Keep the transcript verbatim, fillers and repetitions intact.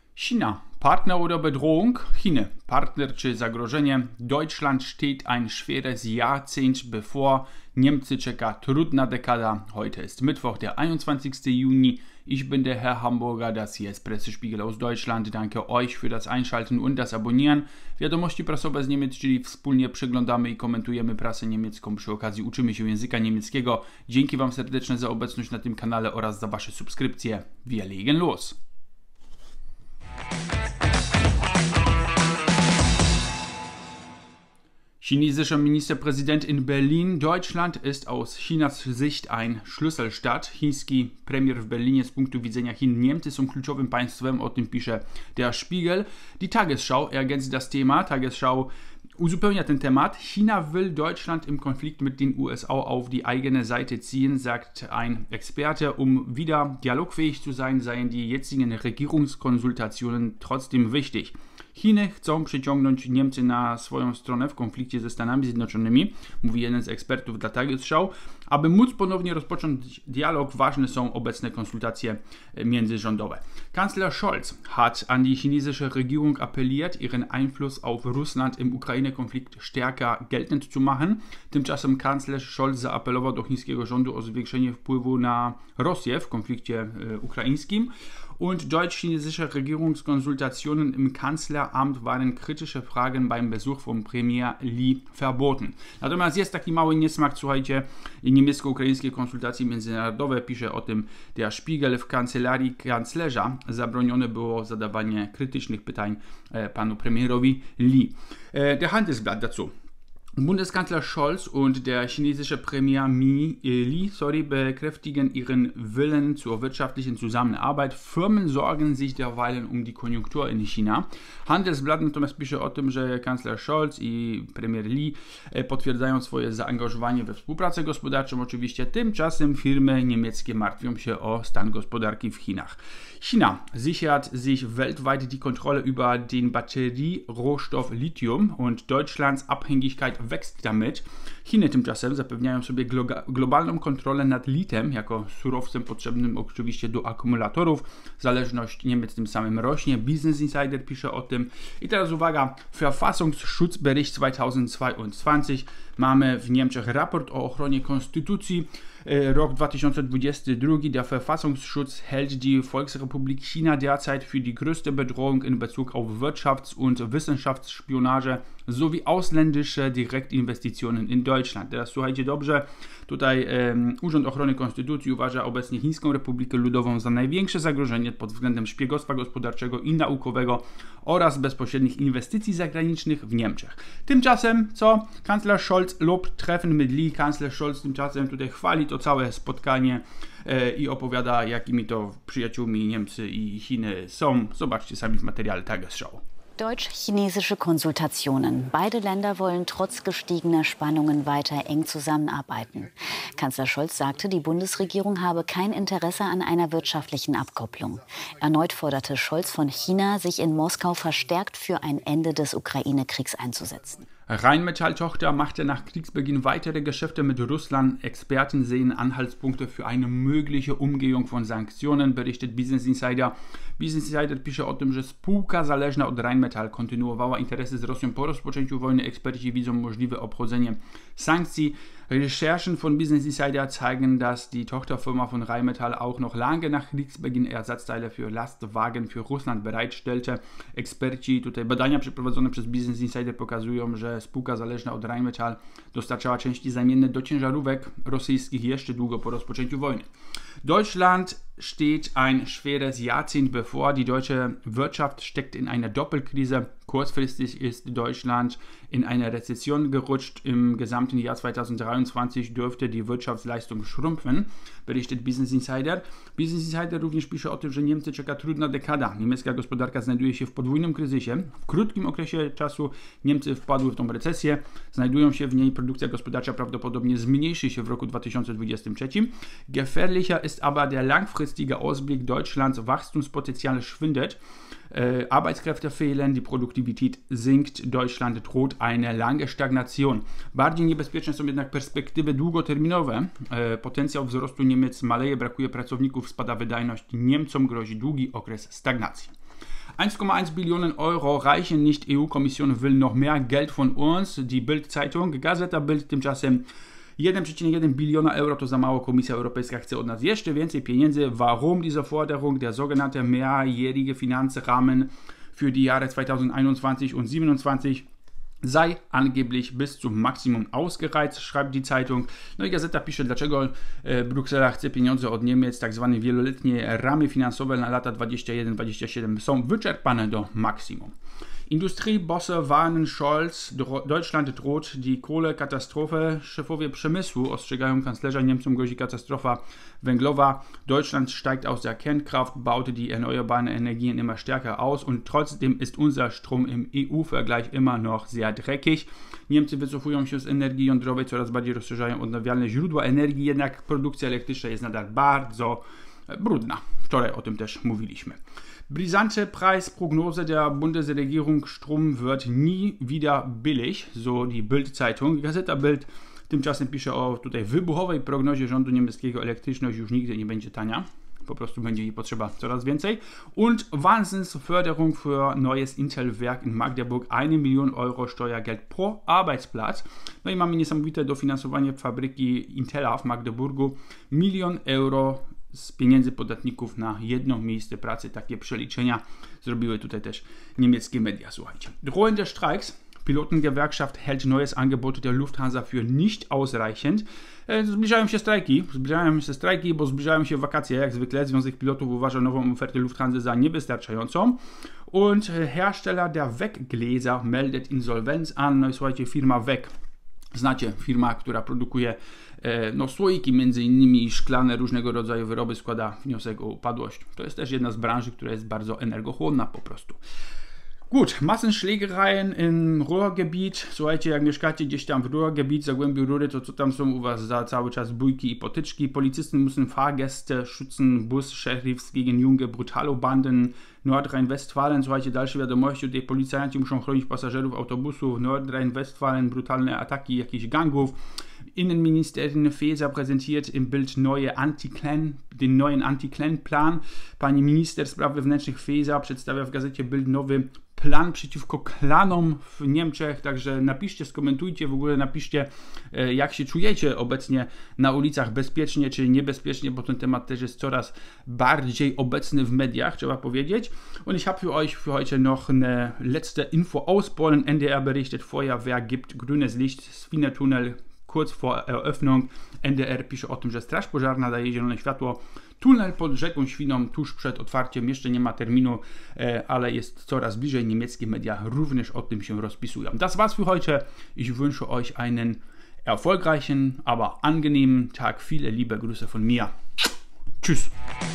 China, Partner oder Bedrohung? China, Partner czy zagrożenie? Deutschland steht ein schweres Jahrzehnt bevor. Niemcy czeka trudna dekada. Heute ist Mittwoch, der einundzwanzigste Juni. Ich bin der Herr Hamburger, das hier ist Pressespiegel aus Deutschland. Danke euch für das Einschalten und das Abonnieren. Wiadomości prasowe z Niemiec, czyli wspólnie przeglądamy i komentujemy prasę niemiecką. Przy okazji uczymy się języka niemieckiego. Dzięki Wam serdeczne za obecność na tym kanale oraz za Wasze subskrypcje. Wir legen los! Chinesischer Ministerpräsident in Berlin. Deutschland ist aus Chinas Sicht ein Schlüsselstaat. Chiński premier w Berlinie z punktu widzenia Chin. Niemcy są kluczowym państwem, o tym pisze der Spiegel. Die Tagesschau ergänzt das Thema. Tagesschau uzupełnia ten temat. China will Deutschland im Konflikt mit den U S A auf die eigene Seite ziehen, sagt ein Experte. Um wieder dialogfähig zu sein, seien die jetzigen Regierungskonsultationen trotzdem wichtig. Chiny chcą przyciągnąć Niemcy na swoją stronę w konflikcie ze Stanami Zjednoczonymi, mówi jeden z ekspertów dla Tagesschau. Aby móc ponownie rozpocząć dialog, ważne są obecne konsultacje międzyrządowe. Kanzler Scholz hat an die chinesische Regierung appelliert, ihren Einfluss auf Russland im Ukraine-Konflikt stärker geltend zu machen. Tymczasem kanclerz Scholz zaapelował do chińskiego rządu o zwiększenie wpływu na Rosję w konflikcie ukraińskim. Und deutsch-chinesische Regierungskonsultationen im Kanzleramt waren kritische Fragen beim Besuch von Premier Li verboten. Natomiast jest taki mały niesmak, słuchajcie, niemiecko-ukraińskie konsultacje międzynarodowe, pisze o tym der Spiegel. W kancelarii kanclerza zabronione było zadawanie krytycznych pytań panu premierowi Li. Der Handelsblatt dazu. Bundeskanzler Scholz und der chinesische Premier Mi, äh, Li sorry, bekräftigen ihren Willen zur wirtschaftlichen Zusammenarbeit. Firmen sorgen sich derweilen um die Konjunktur in China. Handelsblatt natomiast pisze o tym, że kancler Scholz i premier Li potwierdzają swoje zaangażowanie we współpracę gospodarczą. Oczywiście tymczasem firmy niemieckie martwią się o stan gospodarki w Chinach. China sichert sich weltweit die Kontrolle über den Batterierohstoff Lithium und Deutschlands Abhängigkeit wächst damit. Chiny tymczasem zapewniają sobie glo- globalną kontrolę nad litem jako surowcem potrzebnym oczywiście do akumulatorów. Zależność Niemiec tym samym rośnie. Business Insider pisze o tym. I teraz uwaga, Verfassungsschutzbericht zweitausendzweiundzwanzig. Mamy w Niemczech raport o ochronie konstytucji. Rok dwa tysiące dwudziesty drugi. Der Verfassungsschutz hält die Volksrepublik China derzeit für die größte Bedrohung in Bezug auf Wirtschafts- und Wissenschaftsspionage sowie ausländische Direktinvestitionen in Deutschland. Teraz słuchajcie dobrze, tutaj um, Urząd Ochrony Konstytucji uważa obecnie Chińską Republikę Ludową za największe zagrożenie pod względem szpiegostwa gospodarczego i naukowego oraz bezpośrednich inwestycji zagranicznych w Niemczech. Tymczasem, co? Kancler Scholz lobt Treffen mit Li. Kancler Scholz tymczasem tutaj chwali to całe spotkanie e, i opowiada, jakimi to przyjaciółmi Niemcy i Chiny są. Zobaczcie sami w materiale Tagesschau. Deutsch-chinesische Konsultationen. Beide Länder wollen trotz gestiegener Spannungen weiter eng zusammenarbeiten. Kanzler Scholz sagte, die Bundesregierung habe kein Interesse an einer wirtschaftlichen Abkopplung. Erneut forderte Scholz von China, sich in Moskau verstärkt für ein Ende des Ukraine-Kriegs einzusetzen. Rheinmetall-Tochter machte nach Kriegsbeginn weitere Geschäfte mit Russland. Experten sehen Anhaltspunkte für eine mögliche Umgehung von Sanktionen, berichtet Business Insider. Business Insider pisze o tym, że spółka zależna od Rheinmetall kontynuowała interesy z Rosją po rozpoczęciu wojny. Eksperci widzą możliwe obchodzenie sankcji. Recherchen von Business Insider zeigen, dass die Tochterfirma von Rheinmetall auch noch lange nach Kriegsbeginn Ersatzteile für Lastwagen für Russland bereitstellte. Eksperci, tutaj badania przeprowadzone przez Business Insider pokazują, że spółka zależna od Rheinmetall dostarczała części zamienne do ciężarówek rosyjskich jeszcze długo po rozpoczęciu wojny. Deutschland steht ein schweres Jahrzehnt bevor. Die deutsche Wirtschaft steckt in einer Doppelkrise. Kurzfristig ist Deutschland in eine Rezession gerutscht. Im gesamten Jahr zweitausenddreiundzwanzig dürfte die Wirtschaftsleistung schrumpfen, berichtet Business Insider. Business Insider również pisze o tym, że Niemcy czeka trudna dekada. Niemiecka gospodarka znajduje się w podwójnym kryzysie. W krótkim okresie czasu Niemcy wpadły w tą recesję. Znajdują się w niej, produkcja gospodarcza prawdopodobnie zmniejszy się w roku dwa tysiące dwudziestym trzecim. Gefährlicher ist aber der langfristige Ausblick. Deutschlands Wachstumspotenzial schwindet. Äh, Arbeitskräfte fehlen, die Produktivität sinkt, Deutschland droht eine lange Stagnation. Bardziej niebezpieczne są jednak perspektywy długoterminowe. E, potencjał wzrostu Niemiec maleje, brakuje pracowników, spada wydajność. Niemcom grozi długi okres stagnacji. eins Komma eins Billionen Euro reichen nicht. E U-Kommission will noch mehr Geld von uns. Die Bild-Zeitung, Gazeta Bild tymczasem jeden przecinek jeden biliona euro to za mało. Komisja Europejska chce od nas jeszcze więcej pieniędzy. Warum diese Forderung? Der sogenannte mehrjährige Finanzrahmen für die Jahre zweitausendeinundzwanzig und zweitausendsiebenundzwanzig sei angeblich bis zum Maximum ausgereizt, schreibt die Zeitung. No i Gazeta pisze, dlaczego e, Bruksela chce pieniądze od Niemiec, tak zwane wieloletnie ramy finansowe na lata dwadzieścia jeden dwadzieścia siedem są wyczerpane do maksimum. Industriebosse warnen Scholz, Deutschland droht die Kohlekatastrophe. Szefowie przemysłu ostrzegają kanclerza, Niemcom grozi katastrofa węglowa. Deutschland steigt aus der Kernkraft, baute die erneuerbaren Energien immer stärker aus und trotzdem ist unser Strom im E U-Vergleich immer noch sehr dreckig. Niemcy wycofują się z energii jądrowej, coraz bardziej rozszerzają odnawialne źródła energii, jednak produkcja elektryczna jest nadal bardzo brudna. Wczoraj o tym też mówiliśmy. Brisante Preisprognose der Bundesregierung: Strom wird nie wieder billig, so die Bild-Zeitung. Gazeta Bild tymczasem pisze o tutaj wybuchowej prognozie rządu niemieckiego: elektryczność już nigdy nie będzie tania, po prostu będzie jej potrzeba coraz więcej. Und Wahnsinnsförderung für neues Intel-Werk in Magdeburg, eine Million Euro Steuergeld pro Arbeitsplatz. No i mamy niesamowite dofinansowanie fabryki Intela w Magdeburgu, milion euro z pieniędzy podatników na jedno miejsce pracy. Takie przeliczenia zrobiły tutaj też niemieckie media. Słuchajcie. Drohende Streiks. Pilotengewerkschaft hält neues Angebot der Lufthansa für nicht ausreichend. Zbliżają się strajki, zbliżają się strajki, bo zbliżają się wakacje, jak zwykle. Związek Pilotów uważa nową ofertę Lufthansa za niewystarczającą. Und Hersteller der Weggläser meldet Insolvenz an. No i słuchajcie, firma Weg. Znacie, firma, która produkuje e, no, słoiki, między innymi szklane, różnego rodzaju wyroby, składa wniosek o upadłość. To jest też jedna z branży, która jest bardzo energochłonna po prostu. Gut, Massenschlägereien im Ruhrgebiet. Słuchajcie, jak mieszkacie gdzieś tam w Ruhrgebiet, Zagłębiu Rury, to co tam są u was za cały czas bójki i potyczki. Polizisten müssen Fahrgäste schützen, Bus-Sheriffs gegen junge Brutalo-Banden Nordrhein-Westfalen. Słuchajcie, dalsze wiadomości, tutaj policjanci muszą chronić pasażerów autobusów. Nordrhein-Westfalen, brutalne ataki jakichś gangów. Innenministerin Faeser präsentiert im Bild neue Anti-Clan, den neuen Anti-Clan-Plan. Pani minister spraw wewnętrznych Faeser przedstawia w gazecie Bild nowy plan przeciwko klanom w Niemczech, także napiszcie, skomentujcie, w ogóle napiszcie, jak się czujecie obecnie na ulicach, bezpiecznie czy niebezpiecznie, bo ten temat też jest coraz bardziej obecny w mediach, trzeba powiedzieć. Und ich habe für euch für heute noch eine letzte Info aus Polen. N D R berichtet, Feuerwehr gibt grünes Licht, Swinnertunnel kurz vor Eröffnung. N D R pisze o tym, że Straż Pożarna daje zielone światło. Tunel pod rzeką Świną tuż przed otwarciem. Jeszcze nie ma terminu, ale jest coraz bliżej. Niemieckie media również o tym się rozpisują. Das war's für heute. Ich wünsche euch einen erfolgreichen, aber angenehmen Tag. Viele liebe Grüße von mir. Tschüss.